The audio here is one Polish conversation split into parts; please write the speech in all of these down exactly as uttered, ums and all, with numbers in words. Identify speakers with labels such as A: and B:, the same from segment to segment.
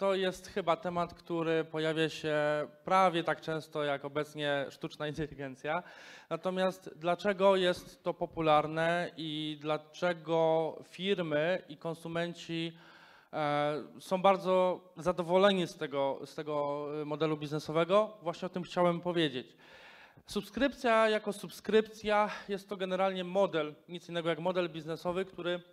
A: To jest chyba temat, który pojawia się prawie tak często jak obecnie sztuczna inteligencja. Natomiast dlaczego jest to popularne i dlaczego firmy i konsumenci e, są bardzo zadowoleni z tego, z tego modelu biznesowego? Właśnie o tym chciałem powiedzieć. Subskrypcja jako subskrypcja jest to generalnie model, nic innego jak model biznesowy, który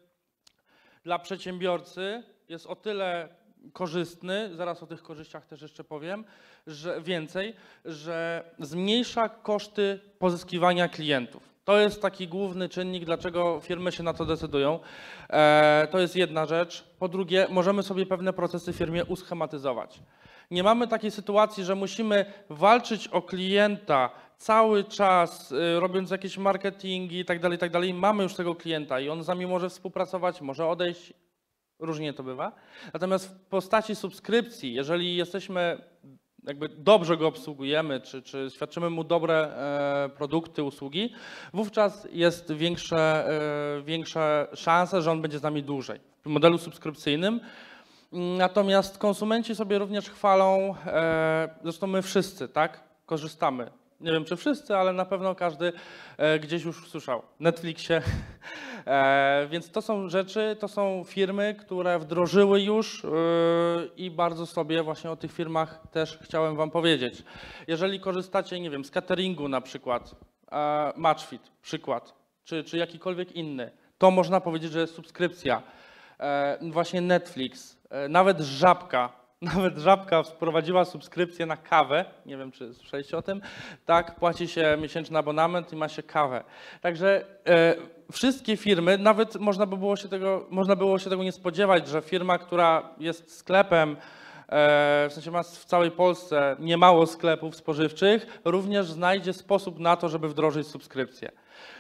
A: dla przedsiębiorcy jest o tyle korzystny, zaraz o tych korzyściach też jeszcze powiem, że więcej, że zmniejsza koszty pozyskiwania klientów. To jest taki główny czynnik, dlaczego firmy się na to decydują. E, to jest jedna rzecz. Po drugie, możemy sobie pewne procesy w firmie uschematyzować. Nie mamy takiej sytuacji, że musimy walczyć o klienta cały czas, y, robiąc jakieś marketingi i tak dalej, i tak dalej. Mamy już tego klienta i on z nami może współpracować, może odejść. Różnie to bywa. Natomiast w postaci subskrypcji, jeżeli jesteśmy, jakby dobrze go obsługujemy, czy, czy świadczymy mu dobre e, produkty, usługi, wówczas jest większe, e, większa szansa, że on będzie z nami dłużej. W modelu subskrypcyjnym. Natomiast konsumenci sobie również chwalą, e, zresztą my wszyscy, tak, korzystamy. Nie wiem, czy wszyscy, ale na pewno każdy e, gdzieś już słyszał. Netflixie. E, więc to są rzeczy, to są firmy, które wdrożyły już e, i bardzo sobie właśnie o tych firmach też chciałem wam powiedzieć. Jeżeli korzystacie, nie wiem, z cateringu na przykład, e, Matchfit przykład, czy, czy jakikolwiek inny, to można powiedzieć, że jest subskrypcja. E, właśnie Netflix, e, nawet Żabka, Nawet Żabka wprowadziła subskrypcję na kawę, nie wiem czy słyszeliście o tym, tak, płaci się miesięczny abonament i ma się kawę. Także e, wszystkie firmy, nawet można by było się tego, można było się tego nie spodziewać, że firma, która jest sklepem, e, w sensie ma w całej Polsce niemało sklepów spożywczych, również znajdzie sposób na to, żeby wdrożyć subskrypcję.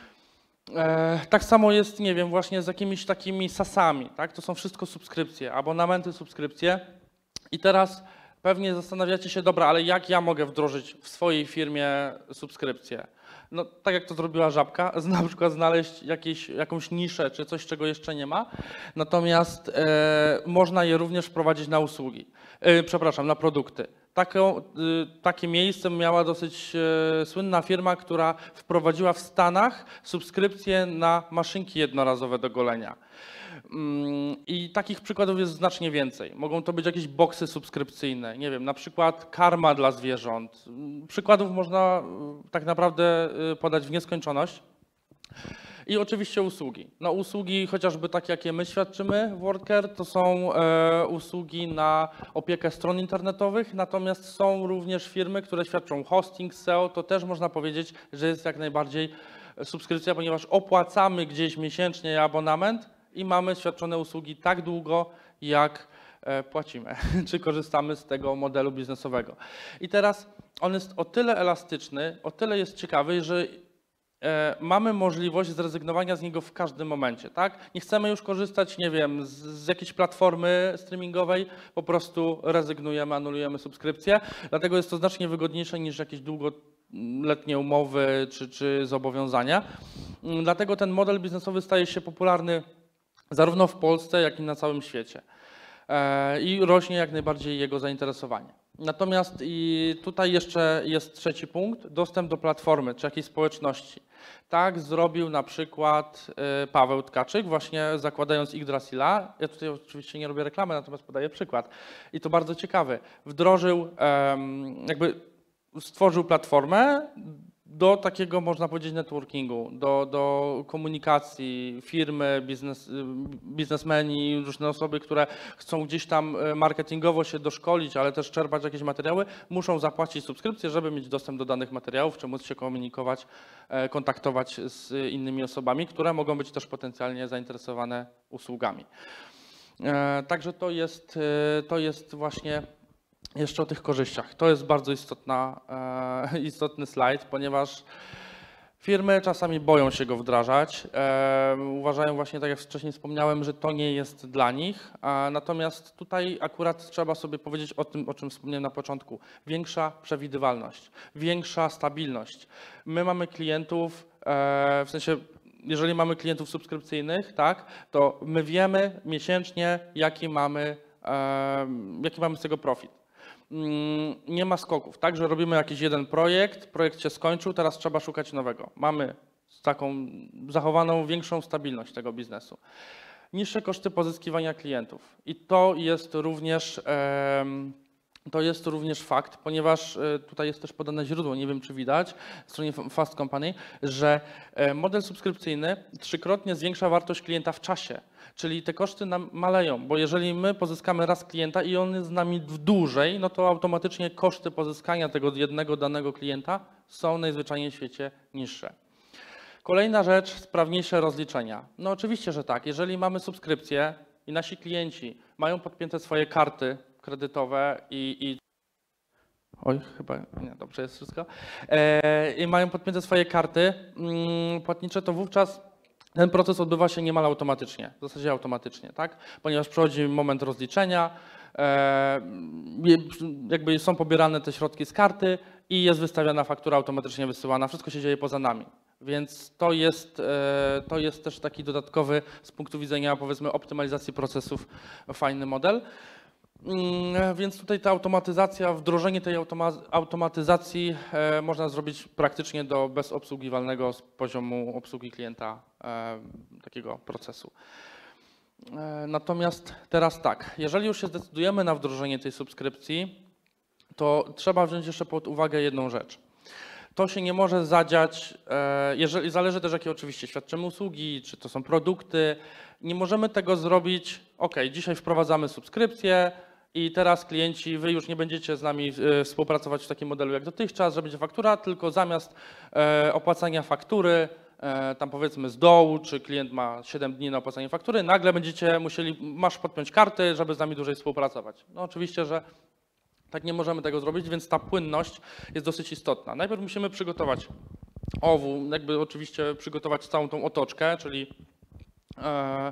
A: E, tak samo jest, nie wiem, właśnie z jakimiś takimi sasami, tak, to są wszystko subskrypcje, abonamenty, subskrypcje. I teraz pewnie zastanawiacie się, dobra, ale jak ja mogę wdrożyć w swojej firmie subskrypcję? No tak jak to zrobiła Żabka, na przykład znaleźć jakieś, jakąś niszę czy coś, czego jeszcze nie ma, natomiast e, można je również wprowadzić na usługi, e, przepraszam, na produkty. Taką, takie miejsce miała dosyć e, słynna firma, która wprowadziła w Stanach subskrypcję na maszynki jednorazowe do golenia. I takich przykładów jest znacznie więcej. Mogą to być jakieś boksy subskrypcyjne, nie wiem, na przykład karma dla zwierząt. Przykładów można tak naprawdę podać w nieskończoność. I oczywiście usługi. No usługi chociażby takie, jakie my świadczymy w WorldCare, to są e, usługi na opiekę stron internetowych, natomiast są również firmy, które świadczą hosting, S E O, to też można powiedzieć, że jest jak najbardziej subskrypcja, ponieważ opłacamy gdzieś miesięcznie abonament i mamy świadczone usługi tak długo, jak płacimy, czy korzystamy z tego modelu biznesowego. I teraz on jest o tyle elastyczny, o tyle jest ciekawy, że mamy możliwość zrezygnowania z niego w każdym momencie, tak? Nie chcemy już korzystać, nie wiem, z, z jakiejś platformy streamingowej, po prostu rezygnujemy, anulujemy subskrypcję, dlatego jest to znacznie wygodniejsze niż jakieś długoletnie umowy czy, czy zobowiązania. Dlatego ten model biznesowy staje się popularny zarówno w Polsce, jak i na całym świecie. I rośnie jak najbardziej jego zainteresowanie. Natomiast i tutaj jeszcze jest trzeci punkt, dostęp do platformy czy jakiejś społeczności. Tak zrobił na przykład Paweł Tkaczyk, właśnie zakładając Yggdrasila. Ja tutaj oczywiście nie robię reklamy, natomiast podaję przykład. I to bardzo ciekawy. Wdrożył, jakby stworzył platformę do takiego, można powiedzieć, networkingu, do, do komunikacji firmy, biznes, biznesmeni, różne osoby, które chcą gdzieś tam marketingowo się doszkolić, ale też czerpać jakieś materiały, muszą zapłacić subskrypcję, żeby mieć dostęp do danych materiałów, czy móc się komunikować, kontaktować z innymi osobami, które mogą być też potencjalnie zainteresowane usługami. Także to jest, to jest właśnie jeszcze o tych korzyściach. To jest bardzo istotna, e, istotny slajd, ponieważ firmy czasami boją się go wdrażać. E, uważają właśnie, tak jak wcześniej wspomniałem, że to nie jest dla nich. A natomiast tutaj akurat trzeba sobie powiedzieć o tym, o czym wspomniałem na początku. Większa przewidywalność, większa stabilność. My mamy klientów, e, w sensie jeżeli mamy klientów subskrypcyjnych, tak, to my wiemy miesięcznie, jaki mamy jaki mamy z tego profit. Nie ma skoków, tak, że robimy jakiś jeden projekt, projekt się skończył, teraz trzeba szukać nowego. Mamy taką zachowaną większą stabilność tego biznesu. Niższe koszty pozyskiwania klientów i to jest również, to jest również fakt, ponieważ tutaj jest też podane źródło, nie wiem czy widać, w stronie Fast Company, że model subskrypcyjny trzykrotnie zwiększa wartość klienta w czasie, czyli te koszty nam maleją, bo jeżeli my pozyskamy raz klienta i on jest z nami dłużej, no to automatycznie koszty pozyskania tego jednego danego klienta są najzwyczajniej w świecie niższe. Kolejna rzecz, sprawniejsze rozliczenia. No oczywiście, że tak. Jeżeli mamy subskrypcję i nasi klienci mają podpięte swoje karty kredytowe i, i oj, chyba nie, dobrze jest wszystko, e, i mają podpięte swoje karty mm, płatnicze, to wówczas ten proces odbywa się niemal automatycznie, w zasadzie automatycznie, tak? Ponieważ przychodzi moment rozliczenia, e, jakby są pobierane te środki z karty i jest wystawiana faktura automatycznie wysyłana, wszystko się dzieje poza nami. Więc to jest, to jest też taki dodatkowy z punktu widzenia powiedzmy optymalizacji procesów fajny model. Więc tutaj ta automatyzacja, wdrożenie tej automatyzacji można zrobić praktycznie do bezobsługiwalnego z poziomu obsługi klienta takiego procesu. Natomiast teraz tak, jeżeli już się zdecydujemy na wdrożenie tej subskrypcji, to trzeba wziąć jeszcze pod uwagę jedną rzecz. To się nie może zadziać, jeżeli zależy też jakie oczywiście świadczymy usługi, czy to są produkty. Nie możemy tego zrobić, ok, dzisiaj wprowadzamy subskrypcję i teraz klienci, wy już nie będziecie z nami współpracować w takim modelu jak dotychczas, że będzie faktura, tylko zamiast opłacania faktury, tam powiedzmy z dołu, czy klient ma siedem dni na opłacanie faktury, nagle będziecie musieli, masz podpiąć karty, żeby z nami dłużej współpracować. No oczywiście, że tak nie możemy tego zrobić, więc ta płynność jest dosyć istotna. Najpierw musimy przygotować O W U, jakby oczywiście przygotować całą tą otoczkę, czyli e,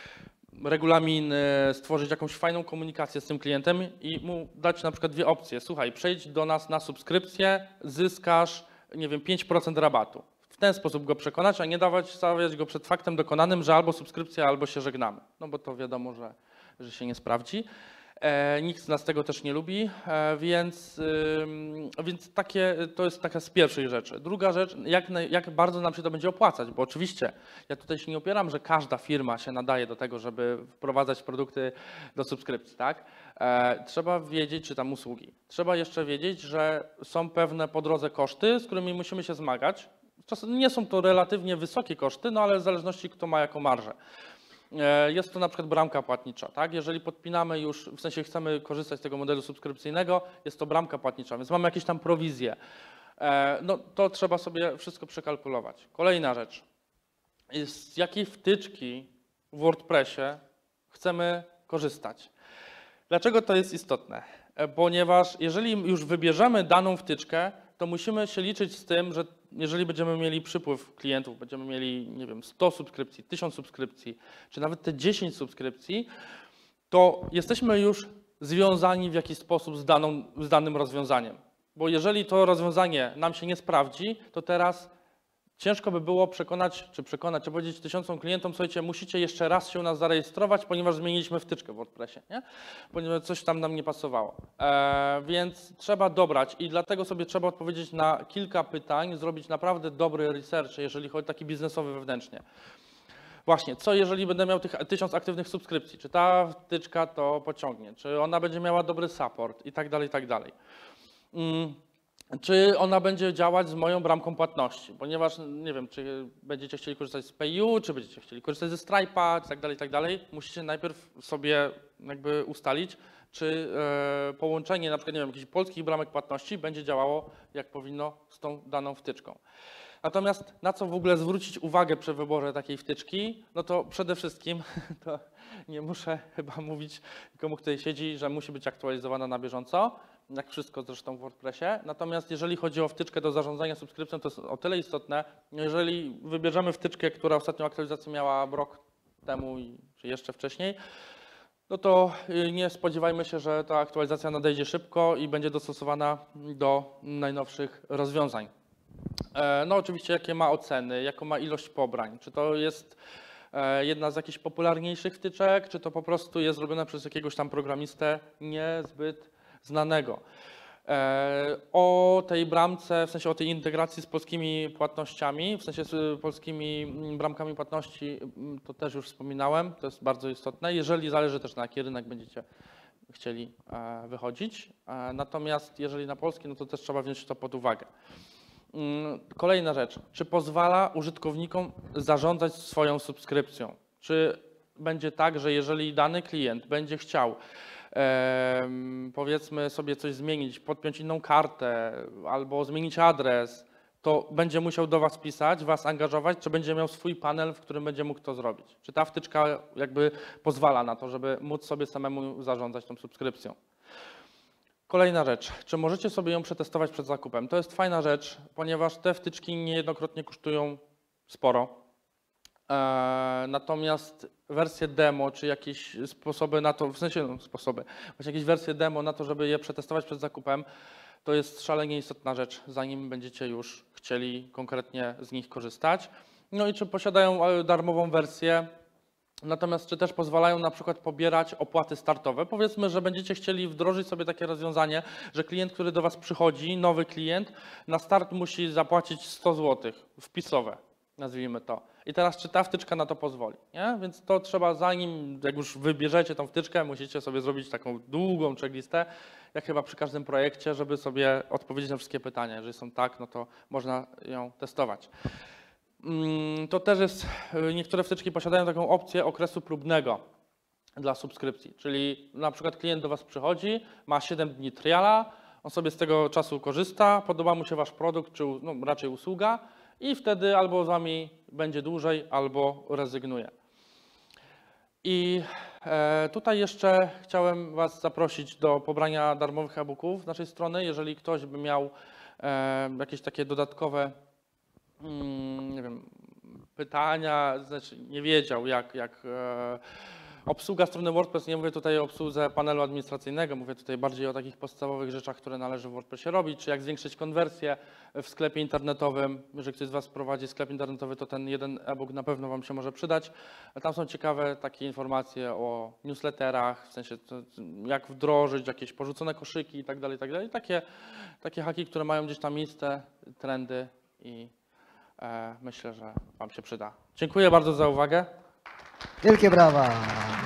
A: regulaminy, stworzyć jakąś fajną komunikację z tym klientem i mu dać na przykład dwie opcje. Słuchaj, przejdź do nas na subskrypcję, zyskasz, nie wiem, pięć procent rabatu. W ten sposób go przekonać, a nie dawać, stawiać go przed faktem dokonanym, że albo subskrypcja, albo się żegnamy. No bo to wiadomo, że, że się nie sprawdzi. E, nikt z nas tego też nie lubi, e, więc, y, więc takie, to jest taka z pierwszych rzeczy. Druga rzecz, jak, jak bardzo nam się to będzie opłacać, bo oczywiście ja tutaj się nie opieram, że każda firma się nadaje do tego, żeby wprowadzać produkty do subskrypcji, tak? E, trzeba wiedzieć, czy tam usługi. Trzeba jeszcze wiedzieć, że są pewne po drodze koszty, z którymi musimy się zmagać. Czasem nie są to relatywnie wysokie koszty, no ale w zależności kto ma jaką marżę. Jest to na przykład bramka płatnicza, tak? Jeżeli podpinamy już, w sensie chcemy korzystać z tego modelu subskrypcyjnego, jest to bramka płatnicza, więc mamy jakieś tam prowizje. No to trzeba sobie wszystko przekalkulować. Kolejna rzecz, z jakiej wtyczki w WordPressie chcemy korzystać. Dlaczego to jest istotne? Ponieważ jeżeli już wybierzemy daną wtyczkę, to musimy się liczyć z tym, że jeżeli będziemy mieli przypływ klientów, będziemy mieli, nie wiem, sto subskrypcji, tysiąc subskrypcji, czy nawet te dziesięć subskrypcji, to jesteśmy już związani w jakiś sposób z, daną, z danym rozwiązaniem. Bo jeżeli to rozwiązanie nam się nie sprawdzi, to teraz ciężko by było przekonać, czy przekonać, czy powiedzieć tysiącom klientom, słuchajcie, musicie jeszcze raz się u nas zarejestrować, ponieważ zmieniliśmy wtyczkę w WordPressie, nie? Ponieważ coś tam nam nie pasowało. E, więc trzeba dobrać i dlatego sobie trzeba odpowiedzieć na kilka pytań, zrobić naprawdę dobry research, jeżeli chodzi o taki biznesowy wewnętrznie. Właśnie, co jeżeli będę miał tych tysiąc aktywnych subskrypcji, czy ta wtyczka to pociągnie, czy ona będzie miała dobry support i tak dalej, i tak dalej. Mm. Czy ona będzie działać z moją bramką płatności, ponieważ nie wiem, czy będziecie chcieli korzystać z PayU, czy będziecie chcieli korzystać ze Stripe'a, i tak dalej, i tak dalej. Musicie najpierw sobie jakby ustalić, czy e, połączenie na przykład, nie wiem, jakichś polskich bramek płatności będzie działało jak powinno z tą daną wtyczką. Natomiast na co w ogóle zwrócić uwagę przy wyborze takiej wtyczki, no to przede wszystkim, to nie muszę chyba mówić komu tutaj siedzi, że musi być aktualizowana na bieżąco, jak wszystko zresztą w WordPressie. Natomiast jeżeli chodzi o wtyczkę do zarządzania subskrypcją, to jest o tyle istotne, jeżeli wybierzemy wtyczkę, która ostatnią aktualizację miała rok temu, czy jeszcze wcześniej, no to nie spodziewajmy się, że ta aktualizacja nadejdzie szybko i będzie dostosowana do najnowszych rozwiązań. No oczywiście jakie ma oceny, jaką ma ilość pobrań, czy to jest e, jedna z jakichś popularniejszych wtyczek, czy to po prostu jest zrobione przez jakiegoś tam programistę niezbyt znanego. E, o tej bramce, w sensie o tej integracji z polskimi płatnościami, w sensie z polskimi mm, bramkami płatności, mm, to też już wspominałem, to jest bardzo istotne, jeżeli zależy też na jaki rynek będziecie chcieli e, wychodzić. E, natomiast jeżeli na polski, no to też trzeba wziąć to pod uwagę. Mm, Kolejna rzecz, czy pozwala użytkownikom zarządzać swoją subskrypcją? Czy będzie tak, że jeżeli dany klient będzie chciał em, powiedzmy sobie coś zmienić, podpiąć inną kartę albo zmienić adres, to będzie musiał do Was pisać, Was angażować, czy będzie miał swój panel, w którym będzie mógł to zrobić? Czy ta wtyczka jakby pozwala na to, żeby móc sobie samemu zarządzać tą subskrypcją? Kolejna rzecz, czy możecie sobie ją przetestować przed zakupem? To jest fajna rzecz, ponieważ te wtyczki niejednokrotnie kosztują sporo. E, natomiast wersje demo, czy jakieś sposoby na to, w sensie no, sposoby, właśnie jakieś wersje demo na to, żeby je przetestować przed zakupem, to jest szalenie istotna rzecz, zanim będziecie już chcieli konkretnie z nich korzystać. No i czy posiadają darmową wersję, natomiast czy też pozwalają na przykład pobierać opłaty startowe. Powiedzmy, że będziecie chcieli wdrożyć sobie takie rozwiązanie, że klient, który do Was przychodzi, nowy klient, na start musi zapłacić sto złotych wpisowe, nazwijmy to. I teraz czy ta wtyczka na to pozwoli, nie? Więc to trzeba, zanim jak już wybierzecie tą wtyczkę, musicie sobie zrobić taką długą checklistę, jak chyba przy każdym projekcie, żeby sobie odpowiedzieć na wszystkie pytania. Jeżeli są tak, no to można ją testować. To też jest, niektóre wtyczki posiadają taką opcję okresu próbnego dla subskrypcji, czyli na przykład klient do Was przychodzi, ma siedem dni triala, on sobie z tego czasu korzysta, podoba mu się Wasz produkt, czy no, raczej usługa i wtedy albo z Wami będzie dłużej, albo rezygnuje. I e, tutaj jeszcze chciałem Was zaprosić do pobrania darmowych e-booków z naszej strony, jeżeli ktoś by miał e, jakieś takie dodatkowe nie wiem, pytania, znaczy nie wiedział jak, jak e, obsługa strony WordPress, nie mówię tutaj o obsłudze panelu administracyjnego, mówię tutaj bardziej o takich podstawowych rzeczach, które należy w WordPressie robić, czy jak zwiększyć konwersję w sklepie internetowym. Jeżeli ktoś z Was prowadzi sklep internetowy, to ten jeden e-book na pewno Wam się może przydać. Tam są ciekawe takie informacje o newsletterach, w sensie to, jak wdrożyć jakieś porzucone koszyki i tak dalej, i tak dalej. Takie, takie haki, które mają gdzieś tam miejsce, trendy i myślę, że Wam się przyda. Dziękuję bardzo za uwagę.
B: Wielkie brawa!